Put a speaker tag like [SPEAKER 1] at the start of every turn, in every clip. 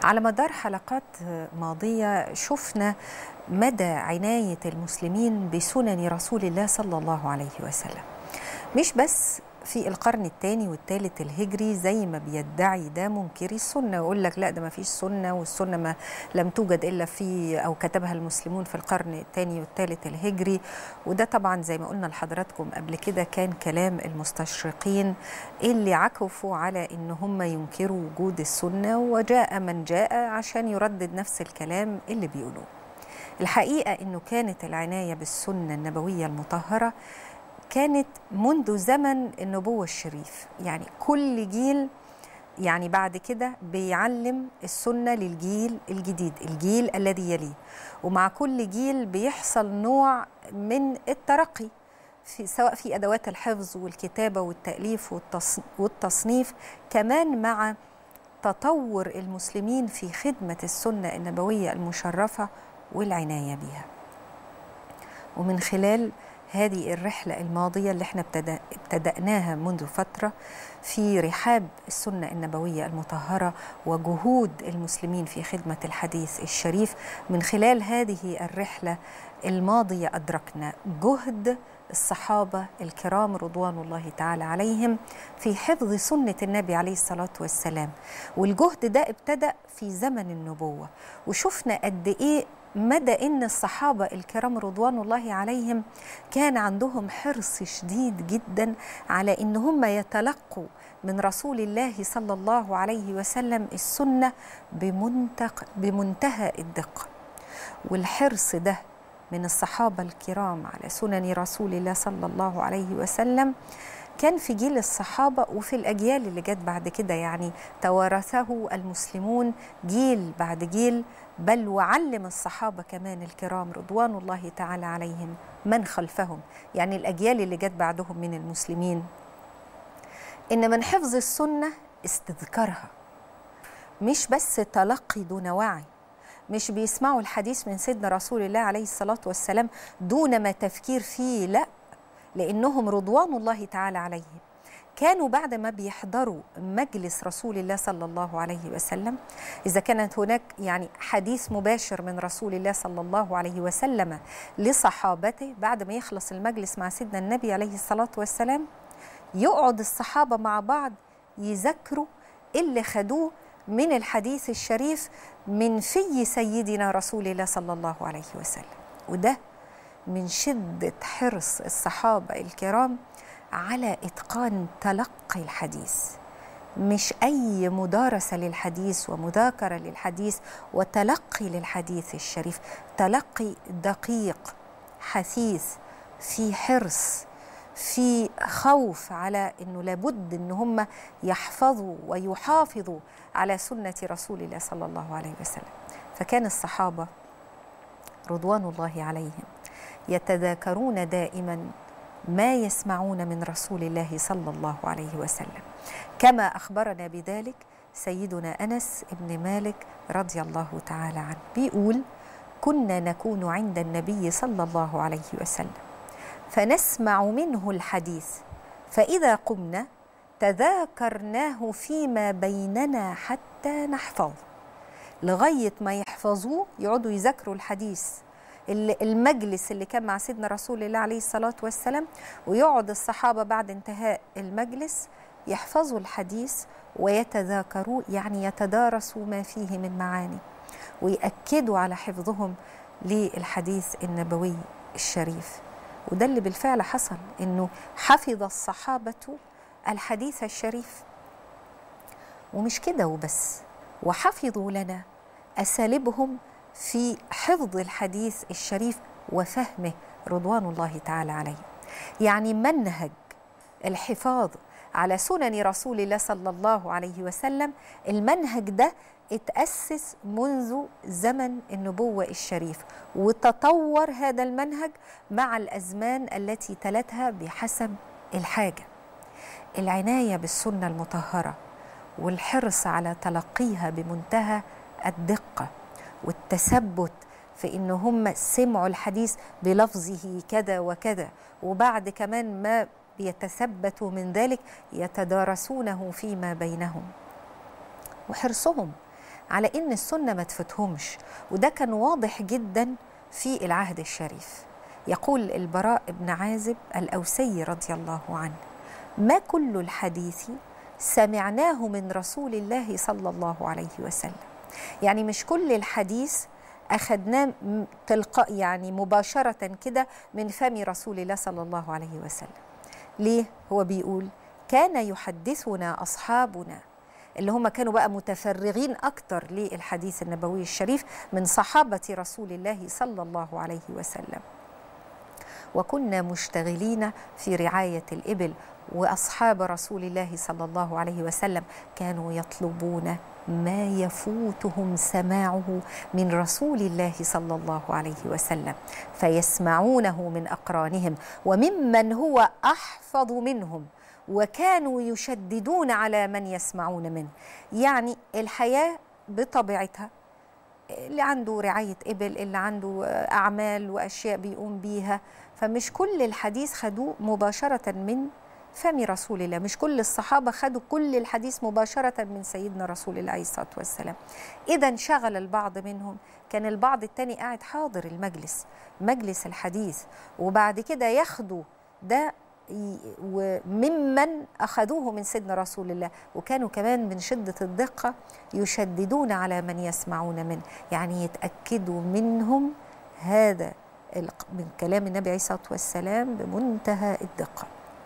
[SPEAKER 1] على مدار حلقات ماضية شفنا مدى عناية المسلمين بسنن رسول الله صلى الله عليه وسلم، مش بس في القرن الثاني والثالث الهجري زي ما بيدعي ده منكري السنة، ويقول لك لا ده ما فيش سنة، والسنة ما لم توجد إلا في أو كتبها المسلمون في القرن الثاني والثالث الهجري. وده طبعا زي ما قلنا لحضراتكم قبل كده كان كلام المستشرقين اللي عكفوا على إن هم ينكروا وجود السنة، وجاء من جاء عشان يردد نفس الكلام اللي بيقولوه. الحقيقة إنه كانت العناية بالسنة النبوية المطهرة كانت منذ زمن النبوة الشريف، يعني كل جيل يعني بعد كده بيعلم السنة للجيل الجديد، الجيل الذي يليه، ومع كل جيل بيحصل نوع من الترقي سواء في أدوات الحفظ والكتابة والتأليف والتصنيف، كمان مع تطور المسلمين في خدمة السنة النبوية المشرفة والعناية بها. ومن خلال هذه الرحلة الماضية اللي احنا ابتدأناها منذ فترة في رحاب السنة النبوية المطهرة وجهود المسلمين في خدمة الحديث الشريف، من خلال هذه الرحلة الماضية أدركنا جهد الصحابة الكرام رضوان الله تعالى عليهم في حفظ سنة النبي عليه الصلاة والسلام، والجهد ده ابتدأ في زمن النبوة، وشفنا قد إيه مدى إن الصحابة الكرام رضوان الله عليهم كان عندهم حرص شديد جدا على إن هم يتلقوا من رسول الله صلى الله عليه وسلم السنة بمنتهى الدقة. والحرص ده من الصحابة الكرام على سنن رسول الله صلى الله عليه وسلم كان في جيل الصحابة وفي الأجيال اللي جت بعد كده، يعني توارثه المسلمون جيل بعد جيل، بل وعلم الصحابة كمان الكرام رضوان الله تعالى عليهم من خلفهم، يعني الأجيال اللي جت بعدهم من المسلمين، إن من حفظ السنة استذكارها، مش بس تلقي دون وعي، مش بيسمعوا الحديث من سيدنا رسول الله عليه الصلاة والسلام دون ما تفكير فيه، لا، لأنهم رضوان الله تعالى عليهم كانوا بعد ما بيحضروا مجلس رسول الله صلى الله عليه وسلم، إذا كانت هناك يعني حديث مباشر من رسول الله صلى الله عليه وسلم لصحابته، بعد ما يخلص المجلس مع سيدنا النبي عليه الصلاة والسلام يقعد الصحابة مع بعض يذكروا اللي خدوه من الحديث الشريف من في سيدنا رسول الله صلى الله عليه وسلم. وده من شدة حرص الصحابة الكرام على إتقان تلقي الحديث، مش أي مدارسة للحديث ومذاكرة للحديث وتلقي للحديث الشريف، تلقي دقيق حثيث في حرص، في خوف على أنه لابد أن هم يحفظوا ويحافظوا على سنة رسول الله صلى الله عليه وسلم. فكان الصحابة رضوان الله عليهم يتذاكرون دائما ما يسمعون من رسول الله صلى الله عليه وسلم، كما أخبرنا بذلك سيدنا أنس بن مالك رضي الله تعالى عنه، بيقول: كنا نكون عند النبي صلى الله عليه وسلم فنسمع منه الحديث، فإذا قمنا تذاكرناه فيما بيننا حتى نحفظ، لغاية ما يحفظوه يقعدوا يذاكروا الحديث المجلس اللي كان مع سيدنا رسول الله عليه الصلاة والسلام، ويقعد الصحابة بعد انتهاء المجلس يحفظوا الحديث ويتذاكروا، يعني يتدارسوا ما فيه من معاني ويأكدوا على حفظهم للحديث النبوي الشريف. وده اللي بالفعل حصل، إنه حفظ الصحابة الحديث الشريف، ومش كده وبس، وحفظوا لنا أساليبهم في حفظ الحديث الشريف وفهمه رضوان الله تعالى عليه. يعني منهج الحفاظ على سنن رسول الله صلى الله عليه وسلم، المنهج ده اتأسس منذ زمن النبوة الشريف، وتطور هذا المنهج مع الأزمان التي تلتها بحسب الحاجة. العناية بالسنة المطهرة والحرص على تلقيها بمنتهى الدقة والتثبت في إن هم سمعوا الحديث بلفظه كذا وكذا، وبعد كمان ما بيتثبتوا من ذلك يتدارسونه فيما بينهم، وحرصهم على إن السنة ما تفوتهمش، وده كان واضح جدا في العهد الشريف. يقول البراء بن عازب الأوسي رضي الله عنه: ما كل الحديث سمعناه من رسول الله صلى الله عليه وسلم. يعني مش كل الحديث أخذناه تلقاء يعني مباشرة كده من فم رسول الله صلى الله عليه وسلم. ليه؟ هو بيقول: كان يحدثنا أصحابنا، اللي هم كانوا بقى متفرغين أكتر للحديث النبوي الشريف من صحابة رسول الله صلى الله عليه وسلم، وكنا مشتغلين في رعاية الإبل. وأصحاب رسول الله صلى الله عليه وسلم كانوا يطلبون ما يفوتهم سماعه من رسول الله صلى الله عليه وسلم، فيسمعونه من أقرانهم وممن هو أحفظ منهم، وكانوا يشددون على من يسمعون منه. يعني الحياة بطبيعتها، اللي عنده رعاية إبل، اللي عنده أعمال وأشياء بيقوم بيها، فمش كل الحديث خدوه مباشرة من فم رسول الله، مش كل الصحابة خدوا كل الحديث مباشرة من سيدنا رسول الله عليه الصلاة والسلام. إذا انشغل البعض منهم، كان البعض التاني قاعد حاضر المجلس، مجلس الحديث، وبعد كده ياخدوا ده وممن أخذوه من سيدنا رسول الله، وكانوا كمان من شدة الدقة يشددون على من يسمعون منه، يعني يتأكدوا منهم هذا من كلام النبي عليه الصلاة والسلام بمنتهى الدقة.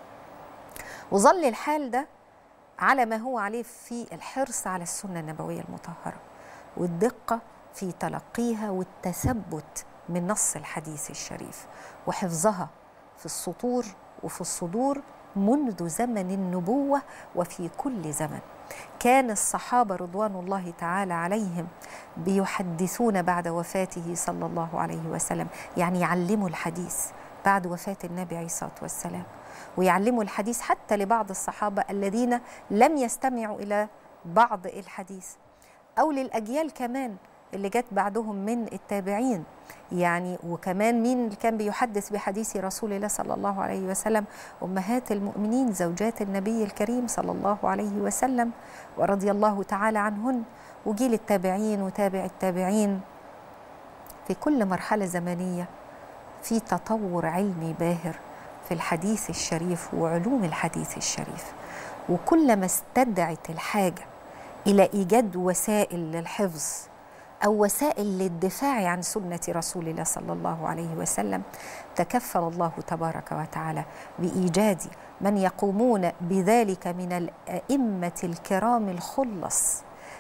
[SPEAKER 1] وظل الحال ده على ما هو عليه في الحرص على السنة النبوية المطهرة والدقة في تلقيها والتثبت من نص الحديث الشريف وحفظها في السطور وفي الصدور منذ زمن النبوة وفي كل زمن. كان الصحابة رضوان الله تعالى عليهم بيحدثون بعد وفاته صلى الله عليه وسلم، يعني يعلموا الحديث بعد وفاة النبي عليه الصلاة والسلام، ويعلموا الحديث حتى لبعض الصحابة الذين لم يستمعوا إلى بعض الحديث، أو للأجيال كمان اللي جت بعدهم من التابعين. يعني وكمان مين اللي كان بيحدث بحديث رسول الله صلى الله عليه وسلم؟ أمهات المؤمنين زوجات النبي الكريم صلى الله عليه وسلم ورضي الله تعالى عنهن، وجيل التابعين وتابع التابعين. في كل مرحلة زمنية في تطور علمي باهر في الحديث الشريف وعلوم الحديث الشريف، وكلما استدعت الحاجة إلى إيجاد وسائل للحفظ أو وسائل للدفاع عن سنة رسول الله صلى الله عليه وسلم، تكفل الله تبارك وتعالى بإيجاد من يقومون بذلك من الأئمة الكرام الخلص،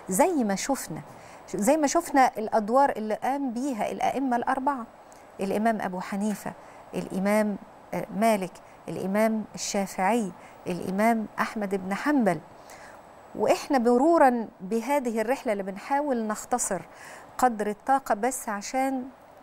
[SPEAKER 1] زي ما شفنا الأدوار اللي قام بيها الأئمة الأربعة: الإمام أبو حنيفة، الإمام مالك، الإمام الشافعي، الإمام أحمد بن حنبل. وإحنا مرورا بهذه الرحلة اللي بنحاول نختصر قدر الطاقة بس عشان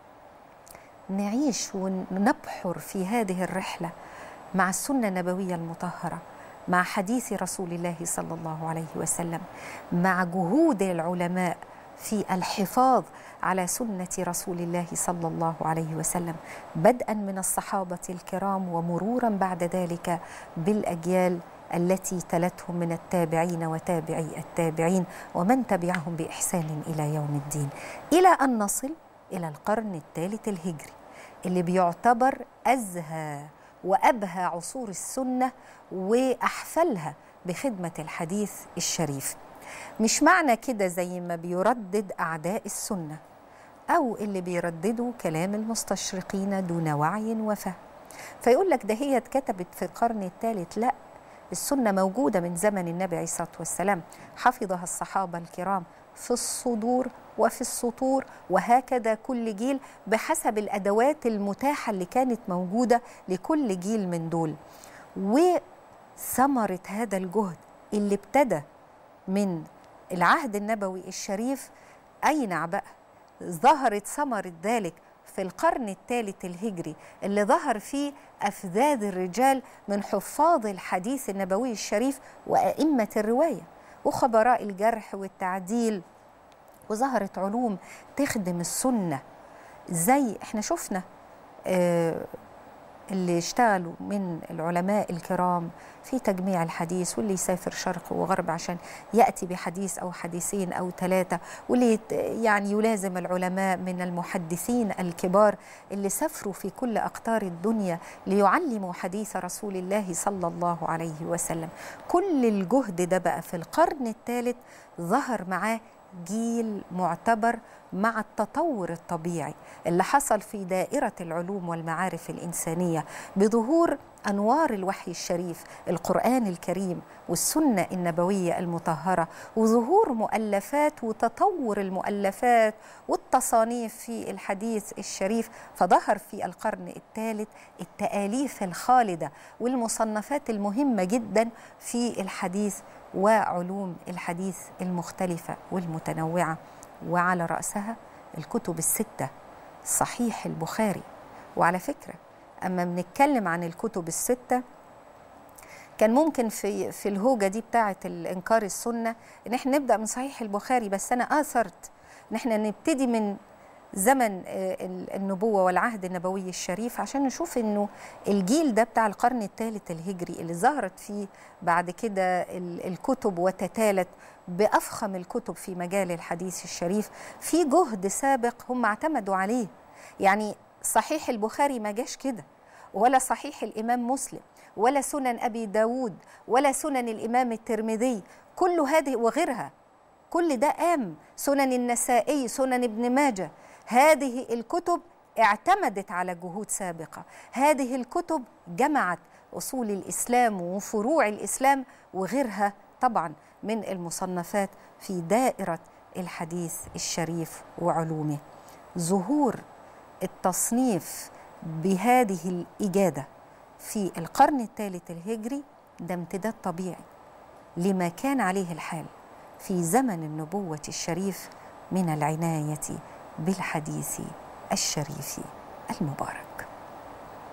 [SPEAKER 1] نعيش ونبحر في هذه الرحلة مع السنة النبوية المطهرة، مع حديث رسول الله صلى الله عليه وسلم، مع جهود العلماء في الحفاظ على سنة رسول الله صلى الله عليه وسلم، بدءا من الصحابة الكرام ومرورا بعد ذلك بالأجيال التي تلتهم من التابعين وتابعي التابعين ومن تبعهم بإحسان إلى يوم الدين، إلى أن نصل إلى القرن الثالث الهجري اللي بيعتبر أزهى وأبهى عصور السنة وأحفلها بخدمة الحديث الشريف. مش معنى كده زي ما بيردد أعداء السنة أو اللي بيرددوا كلام المستشرقين دون وعي وفهم، فيقول لك ده هي اتكتبت في القرن الثالث. لا، السنة موجودة من زمن النبي عليه الصلاة والسلام، حفظها الصحابة الكرام في الصدور وفي السطور، وهكذا كل جيل بحسب الأدوات المتاحة اللي كانت موجودة لكل جيل من دول. وثمرة هذا الجهد اللي ابتدى من العهد النبوي الشريف أين بقى؟ ظهرت ثمرة ذلك في القرن الثالث الهجري اللي ظهر فيه أفذاذ الرجال من حفاظ الحديث النبوي الشريف وأئمة الرواية وخبراء الجرح والتعديل، وظهرت علوم تخدم السنة. زي احنا شفنا اللي اشتغلوا من العلماء الكرام في تجميع الحديث، واللي يسافر شرق وغرب عشان يأتي بحديث أو حديثين أو ثلاثة، واللي يعني يلازم العلماء من المحدثين الكبار اللي سافروا في كل أقطار الدنيا ليعلموا حديث رسول الله صلى الله عليه وسلم. كل الجهد ده بقى في القرن الثالث ظهر معاه جيل معتبر مع التطور الطبيعي اللي حصل في دائرة العلوم والمعارف الإنسانية بظهور أنوار الوحي الشريف القرآن الكريم والسنة النبوية المطهرة، وظهور مؤلفات وتطور المؤلفات والتصانيف في الحديث الشريف. فظهر في القرن الثالث التآليف الخالدة والمصنفات المهمة جدا في الحديث وعلوم الحديث المختلفة والمتنوعة، وعلى رأسها الكتب الستة، صحيح البخاري. وعلى فكرة أما بنتكلم عن الكتب الستة كان ممكن في الهوجة دي بتاعة الإنكار السنة إن احنا نبدأ من صحيح البخاري، بس أنا آثرت إن احنا نبتدي من زمن النبوة والعهد النبوي الشريف عشان نشوف إنه الجيل ده بتاع القرن الثالث الهجري اللي ظهرت فيه بعد كده الكتب وتتالت بأفخم الكتب في مجال الحديث الشريف في جهد سابق هم اعتمدوا عليه. يعني صحيح البخاري ما جاش كده، ولا صحيح الإمام مسلم، ولا سنن أبي داود، ولا سنن الإمام الترمذي، كل هذه وغيرها، كل ده قام، سنن النسائي، سنن ابن ماجه. هذه الكتب اعتمدت على جهود سابقة، هذه الكتب جمعت أصول الإسلام وفروع الإسلام وغيرها طبعا من المصنفات في دائرة الحديث الشريف وعلومه. ظهور التصنيف بهذه الإجادة في القرن الثالث الهجري ده امتداد طبيعي لما كان عليه الحال في زمن النبوة الشريف من العناية بالحديث الشريف المبارك.